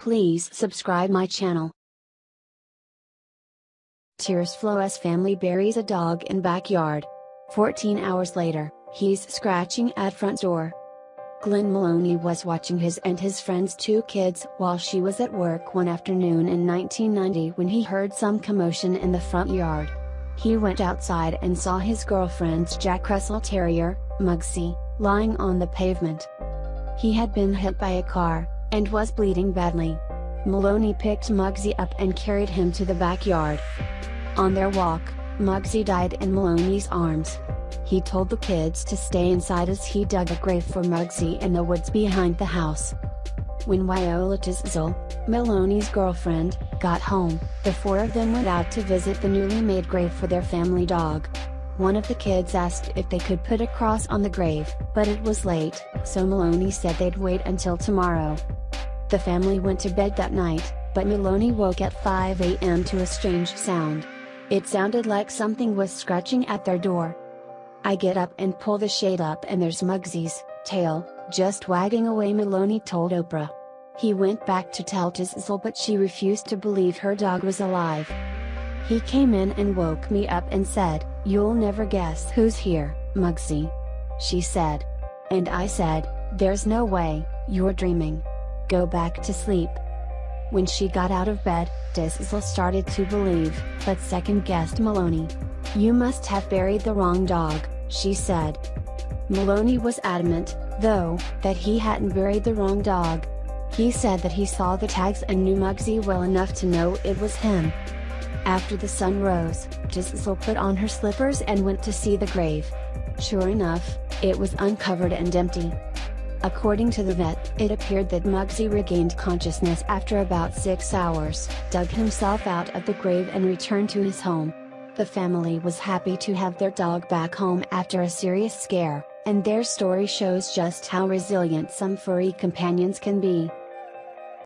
Please subscribe my channel. Tears flow as family buries a dog in backyard. 14 hours later, he's scratching at front door. Glenn Maloney was watching his and his friend's 2 kids while she was at work one afternoon in 1990 when he heard some commotion in the front yard. He went outside and saw his girlfriend's Jack Russell Terrier, Mugsy, lying on the pavement. He had been hit by a car, and was bleeding badly. Maloney picked Mugsy up and carried him to the backyard. On their walk, Mugsy died in Maloney's arms. He told the kids to stay inside as he dug a grave for Mugsy in the woods behind the house. When Wiola Tiszl, Maloney's girlfriend, got home, the 4 of them went out to visit the newly made grave for their family dog. One of the kids asked if they could put a cross on the grave, but it was late, so Maloney said they'd wait until tomorrow. The family went to bed that night, but Maloney woke at 5 a.m. to a strange sound. It sounded like something was scratching at their door. I get up and pull the shade up and there's Mugsy's tail, just wagging away, Maloney told Oprah. He went back to tell Tiszl, but she refused to believe her dog was alive. He came in and woke me up and said, "You'll never guess who's here, Mugsy," she said. And I said, "There's no way, you're dreaming. Go back to sleep." When she got out of bed, Tiszl started to believe, but second-guessed Maloney. "You must have buried the wrong dog," she said. Maloney was adamant, though, that he hadn't buried the wrong dog. He said that he saw the tags and knew Mugsy well enough to know it was him. After the sun rose, Tiszl put on her slippers and went to see the grave. Sure enough, it was uncovered and empty. According to the vet, it appeared that Mugsy regained consciousness after about 6 hours, dug himself out of the grave and returned to his home. The family was happy to have their dog back home after a serious scare, and their story shows just how resilient some furry companions can be.